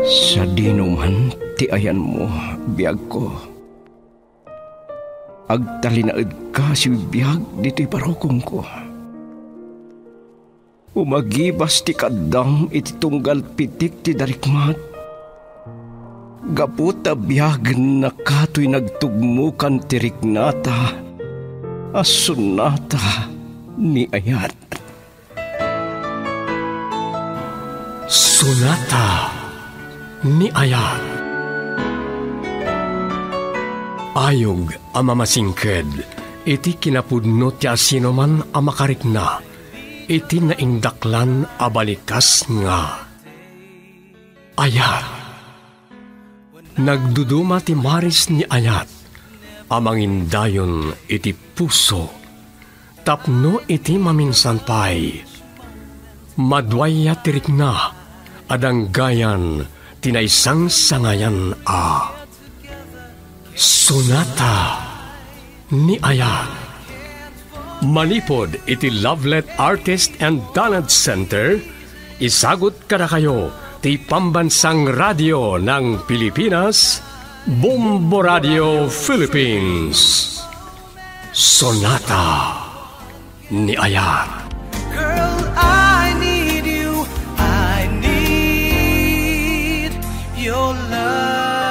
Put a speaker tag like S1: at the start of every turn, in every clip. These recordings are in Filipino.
S1: Sa dinuman ti ayan mo, biyag ko. Agtalinaed ka si biyag dito'y parokong ko. Umagibas ti kadam iti tunggal pitik ti darikmat. Gaputa biyag na kato'y nagtugmukan ti riknata, a sonata ni Ayat.
S2: Sonata ni Ayat. Ayog ang mamasingked, iti kinapudno ti asinoman ang makarikna, iti naindaklan a balikas nga. Ayat. Nagduduma ti maris ni Ayat, amangindayon iti puso, tapno iti maminsan pay. Madwaya tirik na, adang gayan, tinaysang sangayan a. Sonata ni Ayat. Manipod iti Lovelet Artist and Talent Center, isagot kada kayo ti pambansang radyo ng Pilipinas, Bombo Radio Philippines. Sonata ni Ayat.
S3: Girl, I need you. I need your love.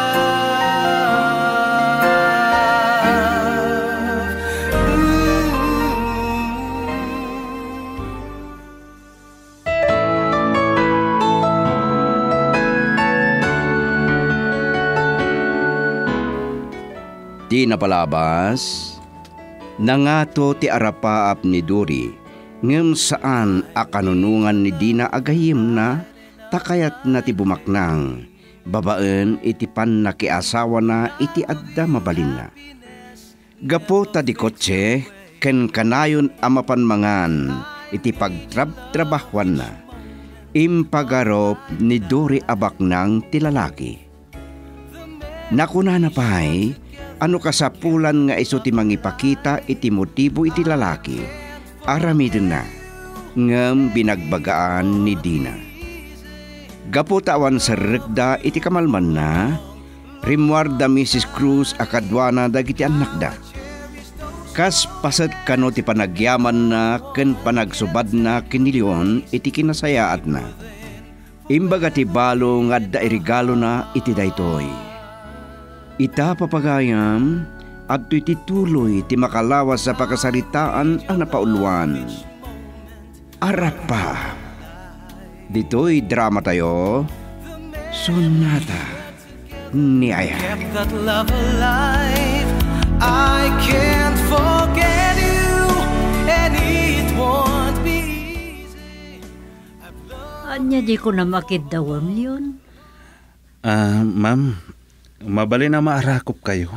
S4: Di napalabas, nangato ti Arapaap ni Duri, ngem saan akanunungan ni Dina agayim na, takayat na ti bumaknang, babaen iti pan nakiasawa na iti adda mabalin na. Gapo ta di kotse, ken kanayon amapanmangan, iti pagtrabahwan na, impagarop ni Duri abaknang ti lalaki. Nakuna na pa'y, ano kasapulan nga iso ti mangipakita iti motibo iti lalaki, aramidin na, ngem binagbagaan ni Dina. Gaputawan sa rekda iti kamalman na, rimwarda Mrs. Cruz akadwana dagiti anak da. Kas pasad kano ti panagyaman na ken panagsubad na kinilion iti kinasayaat na. Imbaga ti balo nga da irigalo na iti daytoy. Ita papagayam at iti tuloy ti makalawas sa pakasaritaan ang napauluan. Arapaap. Dito'y drama tayo, Sonata ni Ayat.
S3: Kept that love alive. I can't forget you, and it won't be easy.
S5: Anya di ko na makidawam yun.
S6: Ma'am, mabali na maarakop kayo.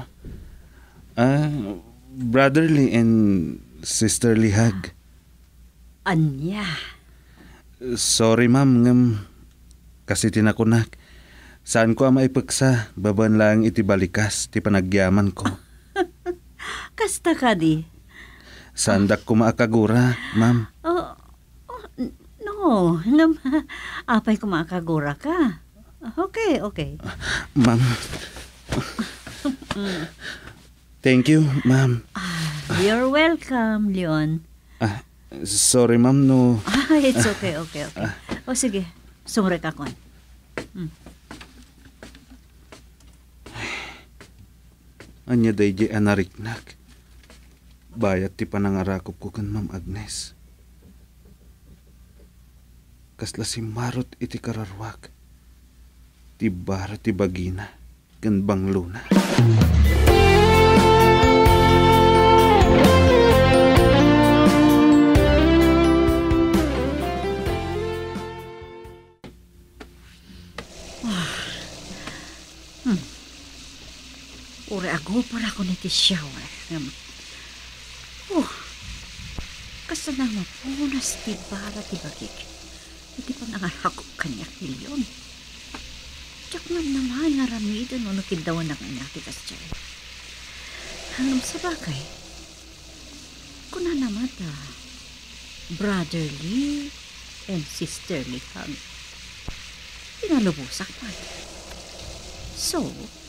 S6: Brotherly and sisterly hug.
S5: Anya?
S6: Sorry ma'am, ngam kasi tinakunak. Saan ko ang maipagsa, baban lang iti balikas, ti panagyaman ko.
S5: Kasta ka di?
S6: Sandak ko maakagura, ma'am.
S5: No, apay ko maakagura ka. Okay.
S6: Ma'am. Thank you, ma'am.
S5: You're welcome, Leon.
S6: Sorry, ma'am, no.
S5: It's okay. O sige, sumrek ako.
S6: Anya day di anariknak. Bayat ti panangarakop ko kan Ma'am Agnes. Kasla si Marot iti kararwak. Ti bara ti bagina kan banglo na.
S5: Uri ako para ko niti shower. Kasa na mapunas ti bara ti bagik. Iti pa nangarakop kanya kilyon. Tiyak nga naman naramidan no nakidawan na kanya ti kasya. Hanggang sa bagay, kuna naman brotherly and sisterly hug. Pinalubusak man. So,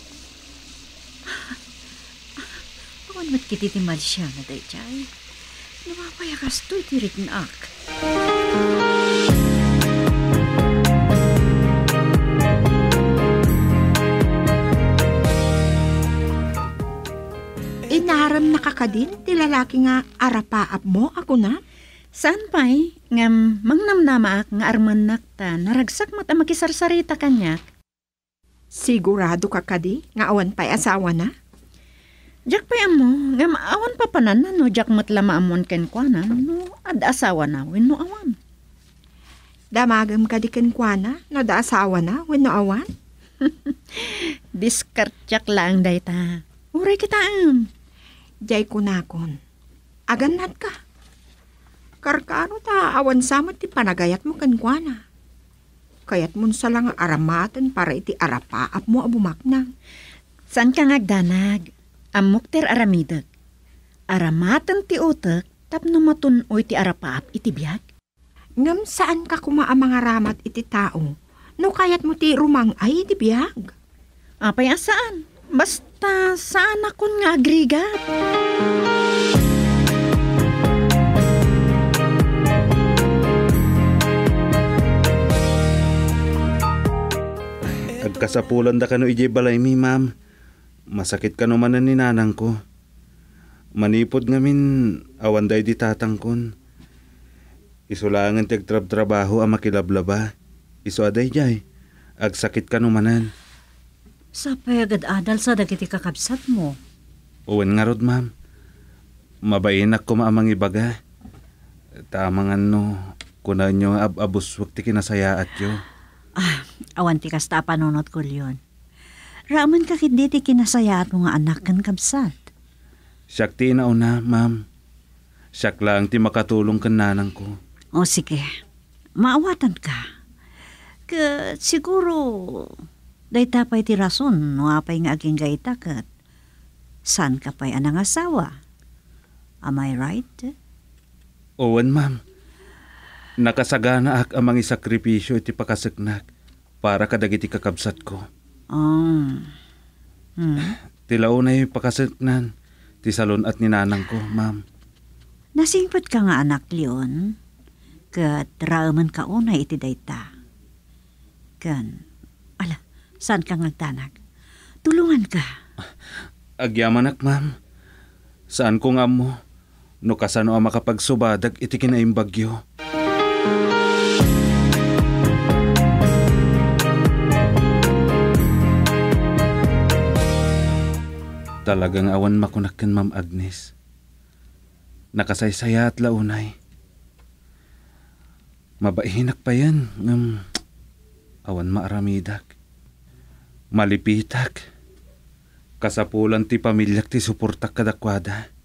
S5: awan mat kititimal siya na day chay. Napapayakas to'y tirik na ak.
S7: Inaram na kakadin, ti lalaki nga arapaap mo, ako na?
S8: Saan pa'y? Ngam, mangnamnama ak nga arman nakta, naragsak mata makisarsarita kanyak.
S7: Sigurado kakadi, nga awan pa'y asawa na?
S8: Jak pa'y amo, ngam awan pa panan na no, jak matlama amon kenkwanan, no, ad asawa na, wino awan.
S7: Damagam ka di kenkwana, no da asawa na, wino awan?
S8: Diskartyak lang dayta. Uray kita am.
S7: Jay kunakon. Aganat ka. Karkano ta awan samat ti panagayat mo kenkwana. Kayat mo sa lang aramatan para iti arapaap mo abumaknang.
S8: Saan ka ngagdanag? Amok ter aramidag. Aramatan ti utek, tapno matunoy ti arapaap iti biyag.
S7: Ngam saan ka kumaamang aramat iti tao? No kayat mo ti rumang ay iti biyag.
S8: Apay asaan? Basta saan akon nga agrigat.
S6: Agkasapulan da kano ije balay mi, ma'am. Masakit ka naman ni nanang ko. Manipod ngamin awan day di tatangkon. Isulangan ti agtrab-trabaho ang makilablaba. Isu aday jay. Agsakit ka numanan.
S5: Sa payagad adal sa dagiti kakabsat mo.
S6: Uwan nga rod, ma'am. Mabainak ko maamang ibaga. Tamang ano, kuna nyo abuswag ti kinasayaat yo.
S5: Awan ti kasta panunot ko yun. Raman ka hindi ti kinasayaat mo nga anak kan kabsat.
S6: Siyak ti inauna, ma'am. Siyak lang ti makatulong kan nanang ko.
S5: O sige, maawatan ka. Siguro, day tapay ti rason, no apay nga aging gaitakat. San ka pa'y anang asawa? Am I right?
S6: Owen, ma'am. Nakasagana ak amang isakripisyo iti pakasaknak para kadagiti kakabsat ko. Tilaw na yung pakasaknan, ti salon at ninanang ko, ma'am.
S5: Nasingpot ka nga anak, Leon. Kat raaman ka una iti dayta. Saan ka ngagtanag? Tulungan ka.
S6: Agyamanak, ma'am. Saan ko nga mo? No kasano ang makapagsubadag iti kinaimbagyo. Talagang awan makunakan, Ma'am Agnes. Nakasaysaya at launay. Mabaihinak pa yan ng awan maaramidak. Malipitak. Kasapulan ti pamilyak ti suportak kadakwada.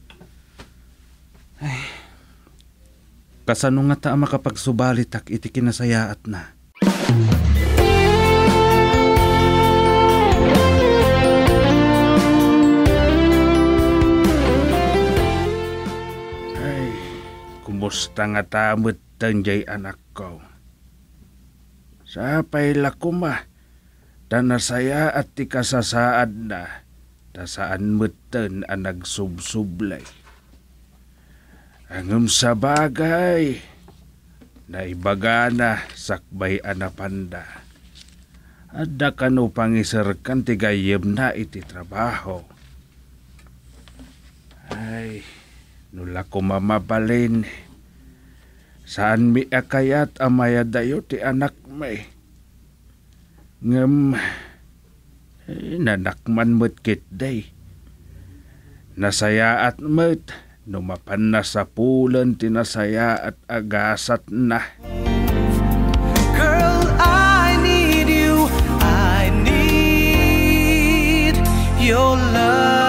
S6: Ay, kasano nga ta makapagsubalitak iti kinasayaat na. Ay, kumusta nga tamot tanjay anak ko? Sapay lakuma. Tanasaya at ti kasasaad na, tasaan meten ang nagsubsublay. Angam sa bagay, naibaga na sakbay anapanda. Adda kano pangisarkan ti gayem na iti trabaho. Ay, nula ko mamabalin. Saan mi akayat amaya dayo ti anak may? Ngam, nanakman mo't kit day. Nasaya at mo't, numapan na sa pulan, tinasaya at agasat na.
S3: Girl, I need you. I need your love.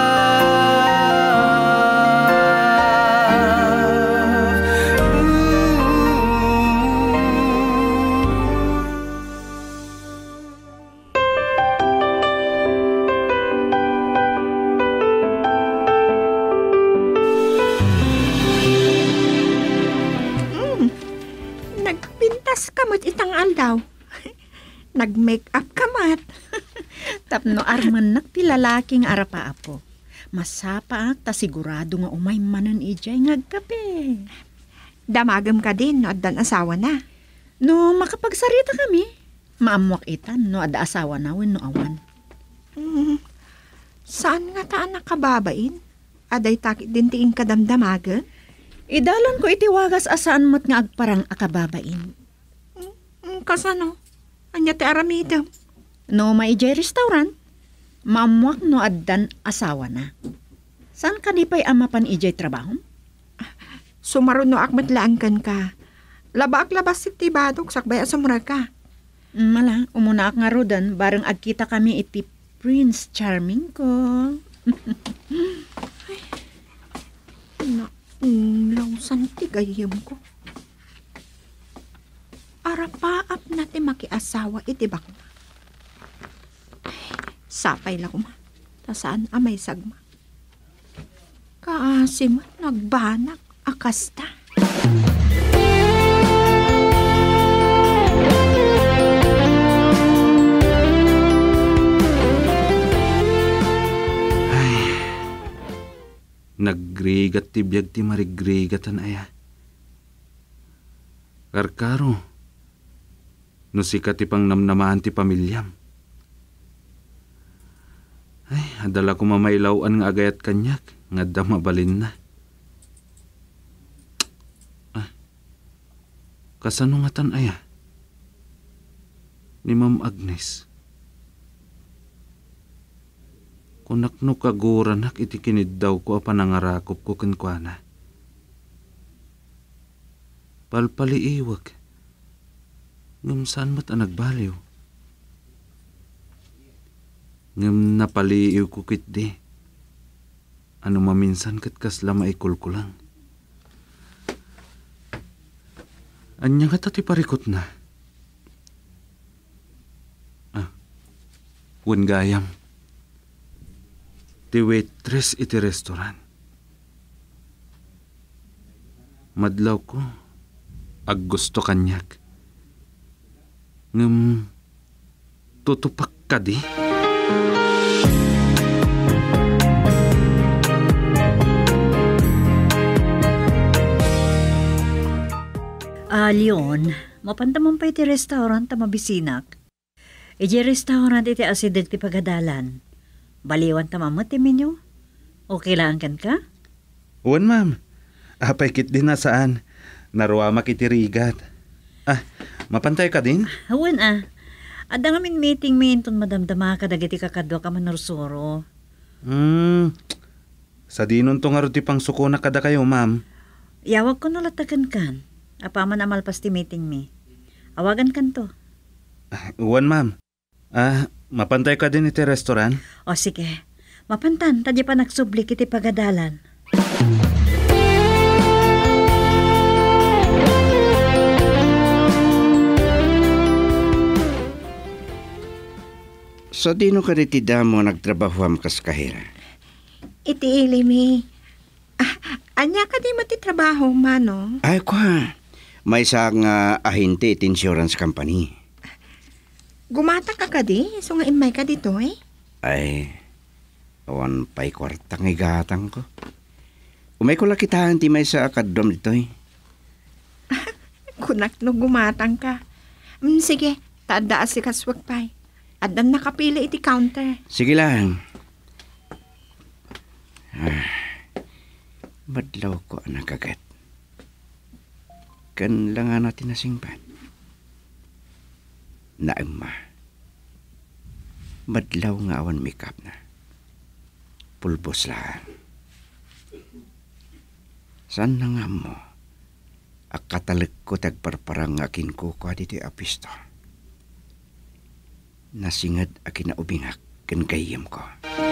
S7: Nagpintas kamot itang aldaw. Nag-make up kamat.
S8: Tapno armanak ti lalaking Arapaapo. Masapa ta sigurado nga umay manan ijay ngagkape.
S7: Damagam ka din no addan asawa na.
S8: No makapagsarita kami, maamwak itan no ada asawa na wenno awan.
S7: Saan nga taan nakababain? Aday takit din tiing kadamdamagan?
S8: Idalan ko iti wagas asaan mo't nga agparang akababain.
S7: Kasano? Anya ti aramidam?
S8: No maijay restaurant, maamwak no addan asawa na. Saan kanipay amapan ijay trabaho?
S7: Sumaron no akmatlaan kan ka. Labak labas si tibadok sakbay asumura ka.
S8: Mala, umuna ak nga rodan, bareng agkita kami iti Prince Charming ko.
S7: Lausan ti gayam ko. Arapaap na ti makiasawa iti bakma. Sapay la kuma. Tasaan amay sagma. Kaasiman nagbanak akasta.
S6: Naggrigat ti biyag ti marigrigatan aya. Karkaro, no sikat ti pang namnamahan ti pamilyam. Ay, adala ko mamaylawan nga agayat kanyak, nga da mabalin na. Ah, kasano nga tan aya? Ni Ma'am Agnes. Kunak no kaguranak iti kiniddaw ko panangarakop ko kenkwana. Palpaliiwag. Ngam saan mat nagbaliw? Ngam napaliiw ko kit di. Ano maminsan kat kasla maikulkulang. Anya nga tati parikot na. Wen gayam. Ti waitress iti restaurant. Madlaw ko, ag gusto kanyak. Ngam, tutupak ka di?
S5: Leon, mapantamon pa iti restaurant ta mabisinak. Iti restaurant iti asidag ti pagadalan. Baliwan ta mamat ti menyo. Okay lang kan ka?
S6: Uwan, ma'am. Apay kit din na saan. Naruamak iti rigat. Mapantay ka din?
S5: Hawan Ada ngamin meeting minton madamdama ka dagiti kakadwa ka manarsuro.
S6: Sa dinon to nga ro ti pang suko na kada kayo, ma'am.
S5: Yawag ko nalatagan kan. Apaman amalpas ti meeting mi. Awagan kan to.
S6: Uwan, ma'am. Mapantay ka din iti restaurant?
S5: O sige. Mapantan, tadya pa nagsublik iti pagadalan.
S4: Sa dino ka ditida mo nagtrabahuam kas kahira?
S7: Iti ilimi. Anya ka di matitrabaho, mano?
S4: Ay kwa, may isang ahente iti insurance company.
S7: Gumata ka di? So nga imay ka dito eh?
S4: Ay, awan pa'y kwartang igatang ko. Umay ko lakitaan ti may sa akadom dito eh.
S7: Kunak no gumatang ka. Sige, taada si kaswag pa'y. Adan nakapili iti counter.
S4: Sige lang. Badlaw ko anak agad. Kan lang nga natin nasingpan. Naima. Badlaw nga awan makeup na. Pulbos lang. San na nga mo? Akatalag ko tagparparang akin ko kwa dito apisto. Nasingad akin na ubingak kan gayam ko.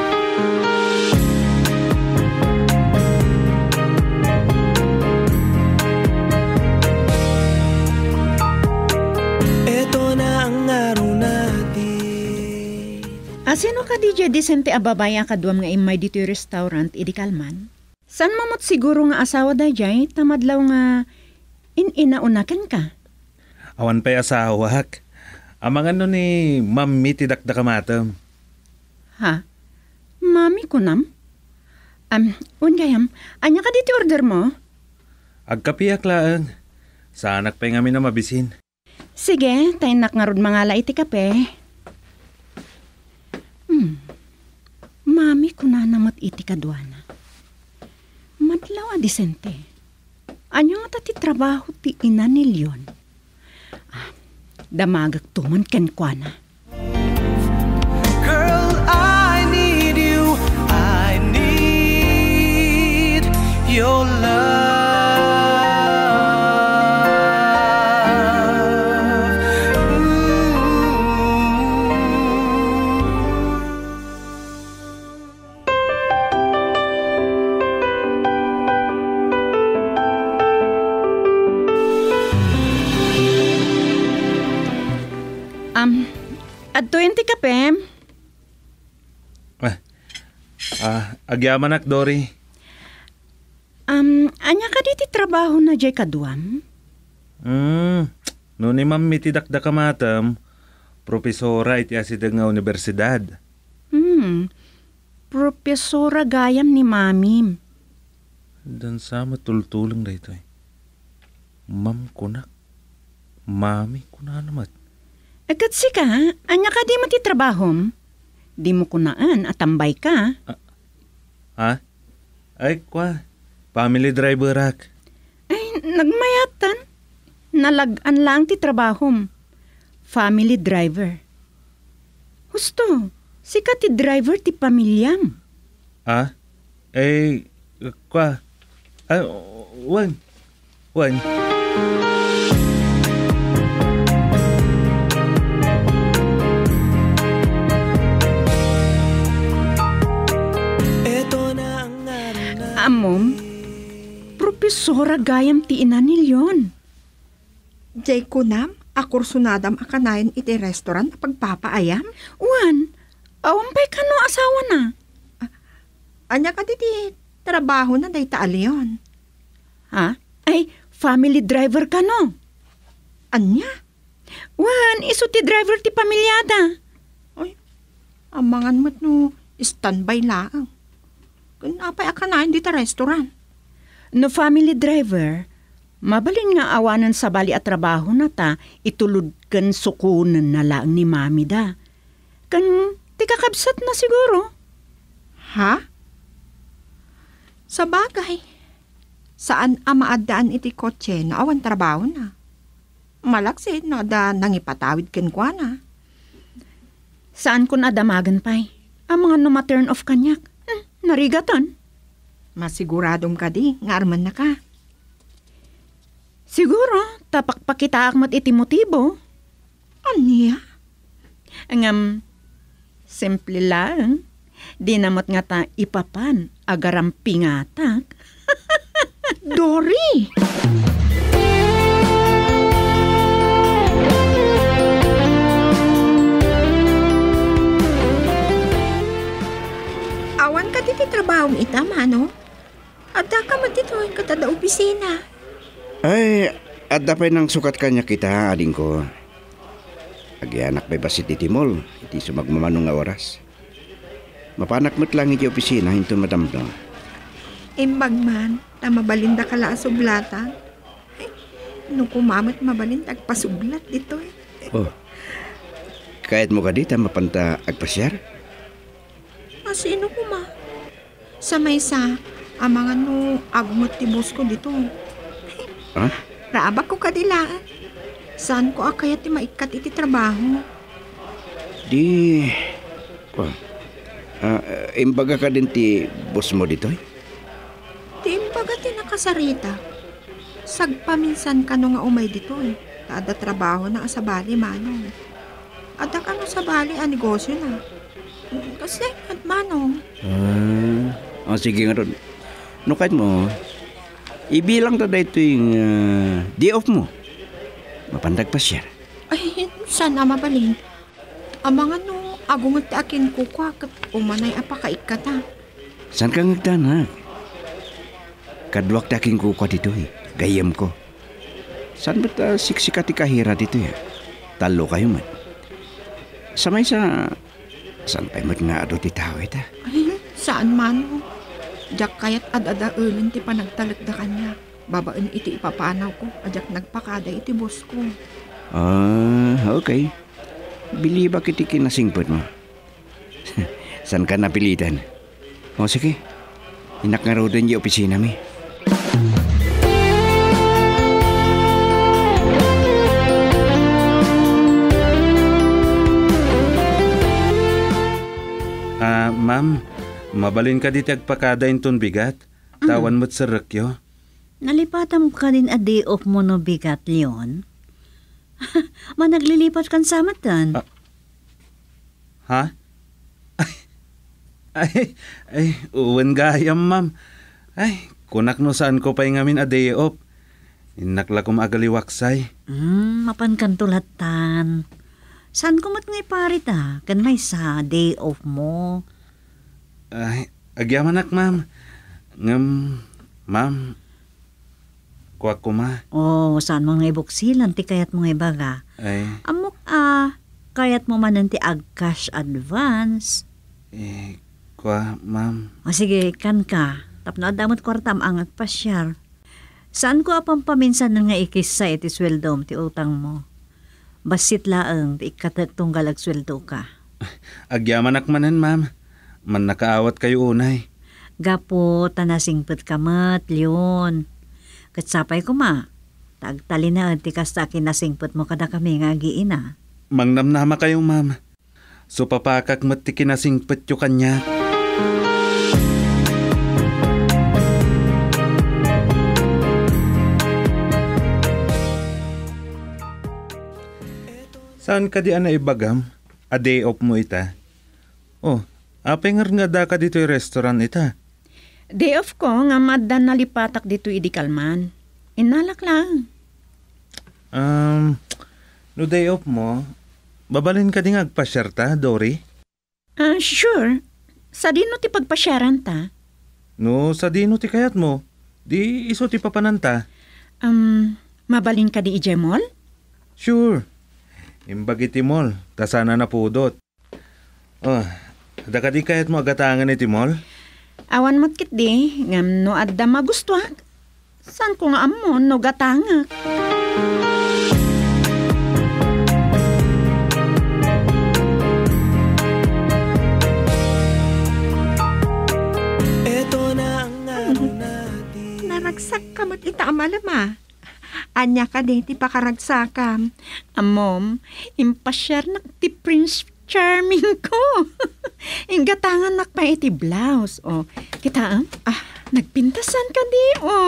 S3: Eto na ang araw natin.
S8: Sino ka DJ Decente ababaya kaduam nga imay dito yung restaurant idi kalman? San mamot siguro nga asawa da jay tamadlaw nga inaunakan ka?
S6: Awan pa'y asawak. Amangan no ni Ma'am Miti dakdakamatam.
S8: Ha? Mami ko nam? Ungayam, anya ka diti order mo?
S6: Agkapiyak laan. Sa anak pa nga na mabisin.
S8: Sige, tayo nakngarod mga la iti kape. Mami ko na namat iti kadwana. Madlaw a disente. Anya nga ti trabaho ti ina ni Leon. Damagag tuman ken kuana.
S3: Girl, I need you. I need your love.
S8: Adto yung ti kape.
S6: Agyaman ak, Dory.
S8: Anya ka diti trabaho na jay kaduam?
S6: No ni ma'am mitidakda ka matam, profesora iti asidang nga universidad.
S8: Profesora gayam ni mami.
S6: Dan sa matultulang da ito eh. Ma'am kunak. Mami kuna naman.
S8: Agad si ka, anya ka di mo ti trabahom? Di mo kunaan at tambay ka.
S6: Ay, kwa. Family driver ak.
S8: Ay, nagmayatan. Nalagan lang ti trabahom. Family driver. Husto, sika ti driver ti pamilyam.
S6: Kwa. Wan.
S8: Amom, profesora gayam ti ina ni Leon.
S7: Jay ko nam, akursunadam akanayan iti restaurant pagpapaayam.
S8: Wan, awampay ka no asawa na.
S7: Anya ka diti trabaho na day taaliyon.
S8: Ay, family driver ka no.
S7: Anya?
S8: Wan, iso ti driver ti pamilyada.
S7: Ay, amangan mo't no, standby lang. Kunapay akanayan dito restaurant.
S8: No family driver, mabalin nga awanan sa bali at trabaho na ta, itulod kan sukunan na lang ni mami da. Kan tikakabsat na siguro.
S7: Ha? Sa bagay, saan amaadaan iti kotse na awan trabaho na? Malaksit na da nangipatawid ken kwa na.
S8: Saan kun adamagan pay? Ang mga no-ma-turn off kanyak. Narigatan.
S7: Masiguradong ka di, nga arman na ka.
S8: Siguro, tapak pa kita akmat iti motibo.
S7: Anya?
S8: Simple lang. Di namot nga ta ipapan, agaram pingatak.
S7: Dory! Awan ka diti trabaho mo itama, no? Adda ka man dito yung katada opisina.
S4: Ay, adda pa nang sukat kanya kita, ading ko. Agyanak pa basit iti mall, iti sumagmamanong nga oras. Mapanak mo't lang iti opisina, hinto madamdam.
S7: Imbag man, na mabalinda ka la sublatan. Ay, nung kumamot mabalintag pasublat dito eh.
S4: Oh, kahit mo ka dita mapanta agpasyar?
S7: Sino ko ma? Sa may sa, amangan no agmot ti boss ko dito.
S4: Ha?
S7: Raabak ko kadilaan. Saan ko akayat ti maikat iti trabaho?
S4: Di... imbaga ka din ti boss mo dito eh?
S7: Ti imbaga ti nakasarita. Sagpaminsan ka no nga umay dito eh. Kada trabaho na asabali manong. Ada ka no sabali a negosyo na. Kasi at manong.
S4: Sige nga ron. No kahit mo, ibilang na dito yung day off mo. Mapandag pa siya.
S7: Ay, sana mabalin. Amangan no, agungot ti akin kukwa kat umanay apakaikata.
S4: San ka ngagdanag? Kadwak ti akin kukwa dito eh. Gayam ko. San ba't siksikat ti kahira dito eh? Talo kayo man. Samay sa Saan pa'y mat nga ado ti tawid ah?
S7: Ay, saan man mo? Diyak kayat adadaulan ti panagtalag da kanya. Babaan iti ipapanaw ko. Adyak nagpakada iti boss ko.
S4: Okay. Biliba kiti kinasingpot mo. Saan ka napilitan? O sige, inak nga raw doon yung opisina mi.
S6: Ma'am, mabalin ka di tagpakada inton bigat. Tawan mo't sa rakyo.
S5: Nalipatan ka din a day off mo no bigat, Leon. Managlilipat kan samatan.
S6: Ha? Uwan gayam, ma'am. Ay, kunak no saan ko pa'y ngamin a day off. Inakla ko maagaliwaksay.
S5: Mapan kan tulatan. Saan ko mat ngay parit kan may sa day off mo.
S6: Ay, agyaman ma'am. Ma'am, kuwak ko ma.
S5: Saan mo ngay buksilan, ti kayat mo ngay baga.
S6: Ay.
S5: Amok kayat mo man ti ag cash advance.
S6: Kuwa, ma'am.
S5: Sige, kan ka. Tapno adamot kwartam ang agpasyar. Saan ko apang paminsan nga ikis sa iti sweldom ti utang mo? Basit laang ti ikatagtunggal ag sweldo ka.
S6: Agyaman manan, ma'am. Man nakaawat kayo unay.
S5: Gapo, tanasingpet kamat, Leon. Katsapay ko ma. Tagtali na ti kasta kinasingpet mo kada kami nga giina.
S6: Mangnamnama kayo, ma'am. So papakak mat ti kinasingpet yu kanya. Saan ka di ana ibagam? A day off mo ita? Apay nga da ka dito yung restaurant ita?
S8: Day off ko nga madan nalipatak dito idikalman. Inalak lang.
S6: No day off mo, babalin ka di nga agpasyarta, Dory?
S8: Sure. Sa dino ti pagpasyaran ta?
S6: No, sa dino ti kayat mo. Di iso ti papananta.
S8: Mabalin ka di ijemol?
S6: Sure. Imbag iti mall, tasana na pudot. Da ka di kayat mo agatangan iti mall?
S8: Awan mo't kit di, ngam no adda magustuhan. San ko nga amon no gatanga?
S7: Naragsak ka mat ita amalama. Anya ka din ti pakaragsakam.
S8: Amom, impasyar nak ti Prince Charming ko. Inggatangan nak pa iti blouse. Kita nagpintasan ka di.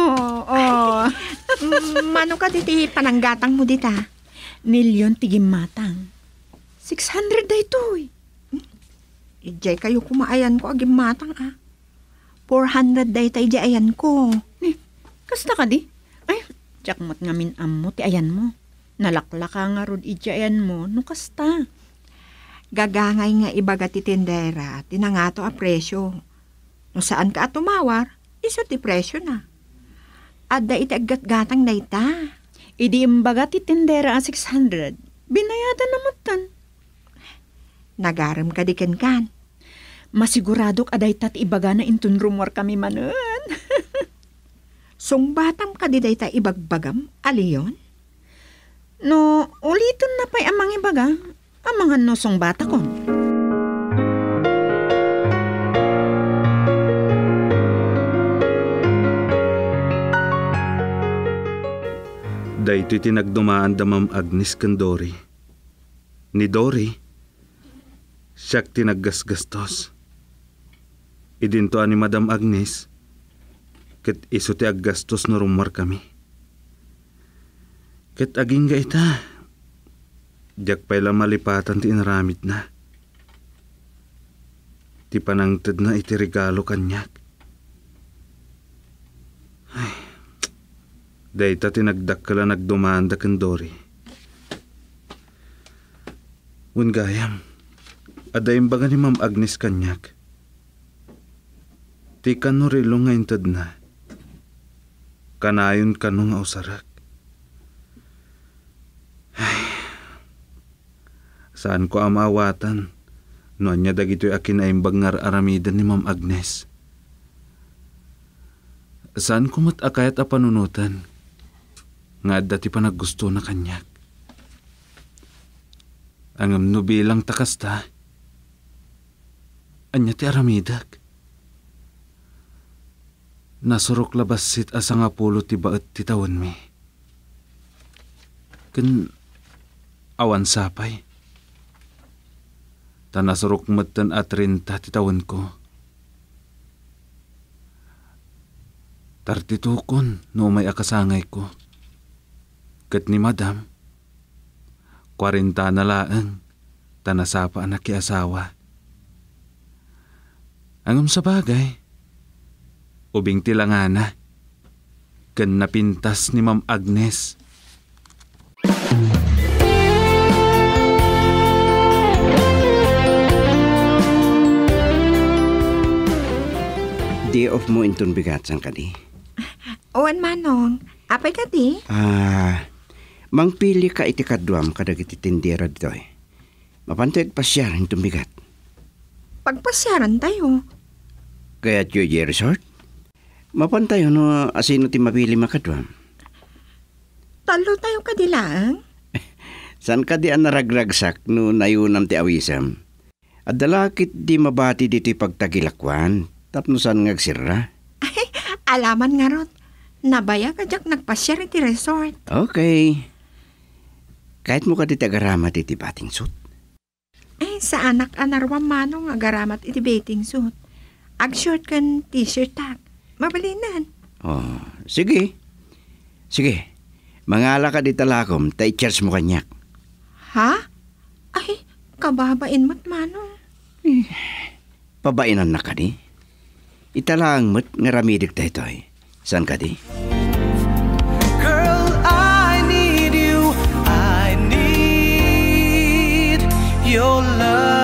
S7: Mano ka ti pananggatang mo dita?
S8: Milyon tigim matang. 600 da ito
S7: Ijay kayo kumaayan ko agim matang 400 day tayo ayan ko.
S8: Kasta ka di? Ay, jakmat ngamin ammo ti ayan mo. Nalaklaka nga rod ayan mo, no kasta.
S7: Gagangay nga ibaga ti tindera, tinangato a presyo. No saan ka atumawar, iso ti presyo na. Adda iti aggat-gatang na ita.
S8: Idi imbaga ti tindera a 600, binayadan na matan.
S7: Nagaram ka di kan.
S8: Masiguradok aday tat ibaga na intun rumor kami manan.
S7: Sungbatam ka di day ta ibagbagam, aliyon?
S8: No, ulitin na pa'y amang ibaga, amangan no sungbata ko.
S6: Dahito tinagdumaan da Ma'am Agnes kan Dory. Ni Dory, siyak tinaggasgastos. Idinto ani Madam Agnes, ket iso ti aggastos no rumar kami. Ket aging ga ita, diyak pa'y malipatan ti inaramid na. Ti panangted na iti regalo kanyak. Ay, dahita tinagdakkala nagdumanda kan Dory. Gayam, adayim baga ni Ma'am Agnes kanyak. Ti kanurilo nga intad na. Kanayon kanong ausarak. Ay, saan ko amawatan? Noon niya dagito'y akin na imbag nga aramidan ni Ma'am Agnes. Saan kumat akayat a panunutan? Nga dati pa naggusto na kanyak. Ang nubilang takasta. Anya ti aramidak. Nasurok labasit asa nga pulo ti baet ti tawon mi. Ken awan sapay. Tanasurok matan at 30 ti tawon ko. 32 kon no may akasangay ko. Ket ni Madam, 40 na laeng, tanasapa anak ki asawa. Angam sa bagay, ubing tilangana, ken napintas ni Ma'am Agnes.
S4: Day off mo intun bigat sang kadi.
S7: Owan manong, apay ka di?
S4: Mangpili ka iti kadwam kadag iti tindera ditoy. Mapantayag pasyar intun bigat.
S7: Pagpasyaran tayo.
S4: Kaya tiyo di resort? Mapantayo no asino ti mapili makadwam.
S7: Talo tayo kadilaang.
S4: San ka di ang naragragsak no nayunam ti awisam? At dalakit di mabati dito pagtagilakwan. Tapnosan ngagsira.
S7: Ay, alaman nga ron. Nabaya ka jak nagpasyar iti resort.
S4: Okay. Kahit mo ka di tagaramat iti bating suit.
S7: Eh, sa anak anarwam manong agaramat iti bating suit. Ag-short kan t-shirt tag. Mabalinan.
S4: Oh, sige. Sige. Mangala ka di talakom, ta-charge mo kanyak.
S7: Ha? Ay, kababain mo't manong.
S4: Pabainan na ka di? Italang mo't nga ramidik tayo to'y. Saan ka di?
S3: Girl, I need you. I need your love.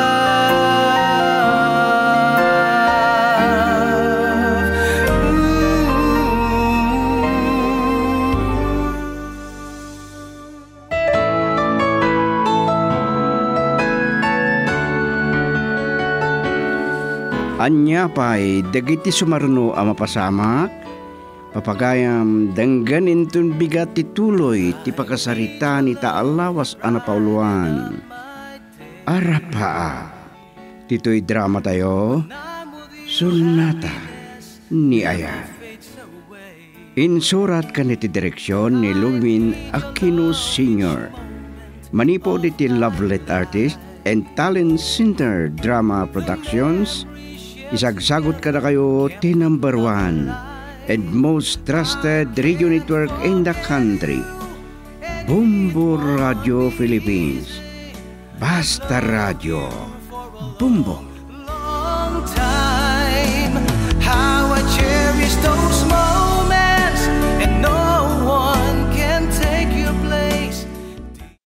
S4: Anya pa'y dagiti sumarno ang mapasamak, papagayam danggan intun bigat ti tuloy ti pakasarita ni taalawas anapauluan. Arapaap, tito'y drama tayo, Sonata ni Ayat. Insurat ka niti direksyon ni Lumin Aquino Sr. Manipo diti Lovelet Artist and Talent Center Drama Productions. Isagsagot ka na kayo ti number 1 and most trusted radio network in the country. Bombo Radio Philippines. Basta Radio. Bombo.